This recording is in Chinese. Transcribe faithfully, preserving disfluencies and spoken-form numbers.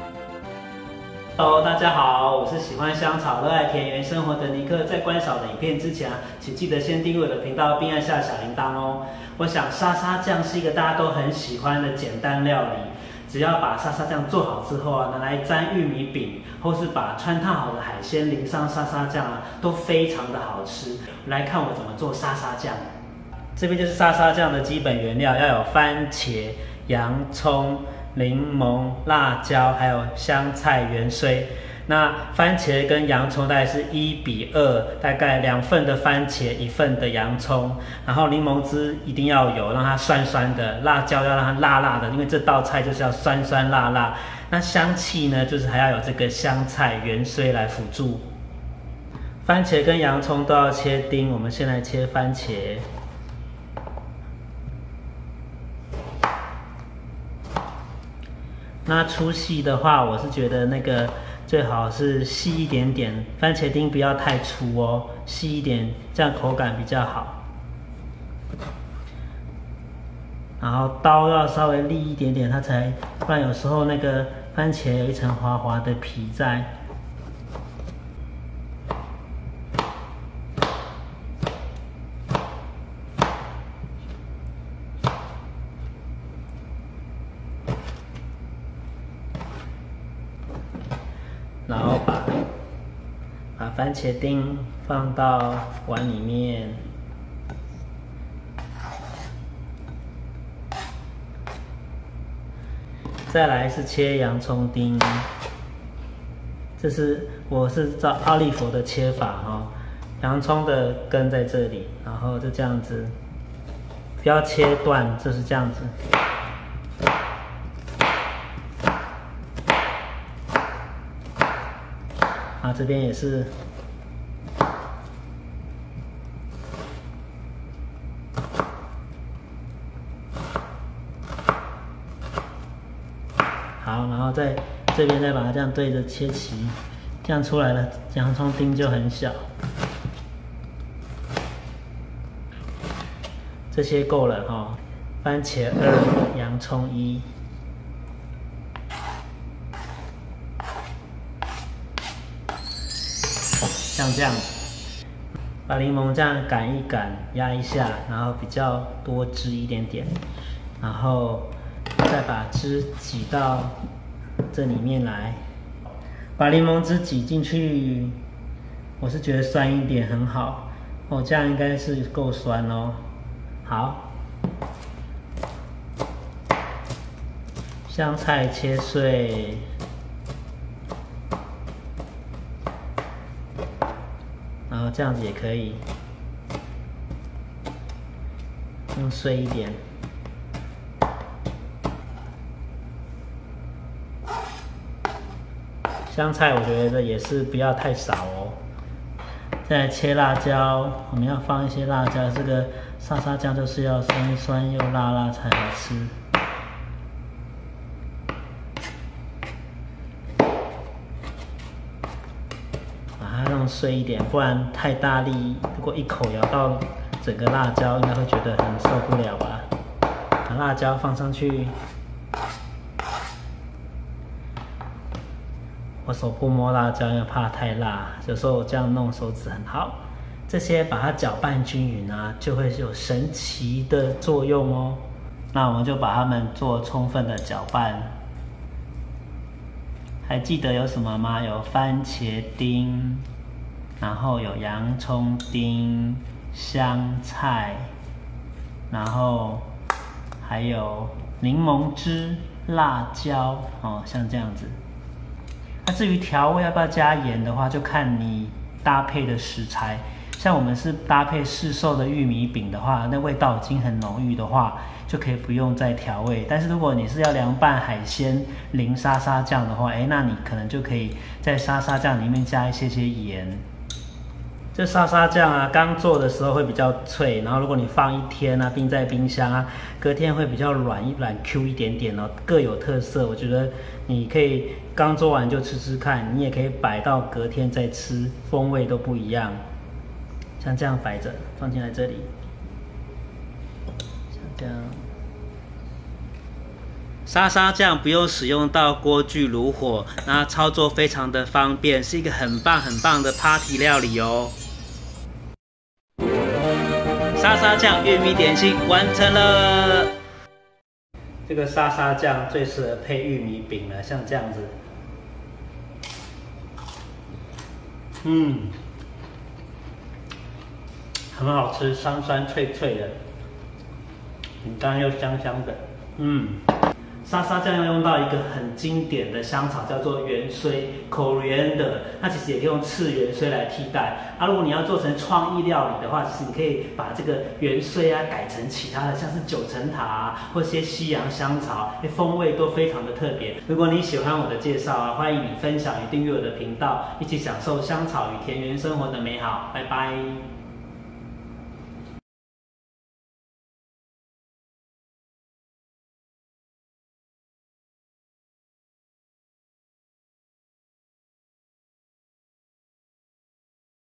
Hello， 大家好，我是喜欢香草、热爱田园生活的尼克。在观赏我的影片之前啊，请记得先订阅我的频道，并按下小铃铛哦。我想沙沙酱是一个大家都很喜欢的简单料理，只要把沙沙酱做好之后啊，拿来沾玉米饼，或是把穿烫好的海鲜淋上沙沙酱啊，都非常的好吃。来看我怎么做沙沙酱。这边就是沙沙酱的基本原料，要有番茄、洋葱、柠檬、辣椒，还有香菜、芫荽。那番茄跟洋葱大概是一比二，大概两份的番茄，一份的洋葱。然后柠檬汁一定要有，让它酸酸的；辣椒要让它辣辣的，因为这道菜就是要酸酸辣辣。那香气呢，就是还要有这个香菜、芫荽来辅助。番茄跟洋葱都要切丁，我们先来切番茄。那粗细的话，我是觉得那个最好是细一点点，番茄丁不要太粗哦，细一点，这样口感比较好。然后刀要稍微利一点点，它才，不然有时候那个番茄有一层滑滑的皮在。然后把把番茄丁放到碗里面，再来是切洋葱丁，这是我是照奥利佛的切法哈、哦，洋葱的根在这里，然后就这样子，不要切断，就是这样子。啊，这边也是，好，然后在这边再把它这样对着切齐，这样出来了，洋葱丁就很小。这些够了哈、哦，番茄二，洋葱一。像这样，把柠檬这样擀一擀，压一下，然后比较多汁一点点，然后再把汁挤到这里面来，把柠檬汁挤进去。我是觉得酸一点很好哦，这样应该是够酸哦。好，香菜切碎。然后这样子也可以，用碎一点。香菜我觉得也是不要太少哦。再来切辣椒，我们要放一些辣椒，这个沙沙酱就是要酸酸又辣辣才好吃。弄碎一点，不然太大力，如果一口咬到整个辣椒，应该会觉得很受不了吧。把辣椒放上去，我手不摸辣椒，因为怕太辣。有时候我这样弄手指很好。这些把它搅拌均匀啊，就会有神奇的作用哦。那我们就把它们做充分的搅拌。还记得有什么吗？有番茄丁。然后有洋葱丁、香菜，然后还有柠檬汁、辣椒哦，像这样子。那至于调味要不要加盐的话，就看你搭配的食材。像我们是搭配市售的玉米饼的话，那味道已经很浓郁的话，就可以不用再调味。但是如果你是要凉拌海鲜淋沙沙酱的话，哎，那你可能就可以在沙沙酱里面加一些些盐。这沙沙酱啊，刚做的时候会比较脆，然后如果你放一天啊，冰在冰箱啊，隔天会比较软一软 Q 一点点哦，各有特色。我觉得你可以刚做完就吃吃看，你也可以摆到隔天再吃，风味都不一样。像这样摆着，放进来这里，像这样。 沙沙酱不用使用到锅具炉火，那操作非常的方便，是一个很棒很棒的 party 料理哦。沙沙酱玉米点心完成了。这个沙沙酱最适合配玉米饼了，像这样子，嗯，很好吃，酸酸脆脆的，饼干又香香的，嗯。沙沙酱要用到一个很经典的香草，叫做芫荽 （coriander）。那其实也可以用赤芫荽来替代。啊，如果你要做成创意料理的话，其实你可以把这个芫荽啊改成其他的，像是九层塔啊，或一些西洋香草，风味都非常的特别。如果你喜欢我的介绍啊，欢迎你分享与订阅我的频道，一起享受香草与田园生活的美好。拜拜。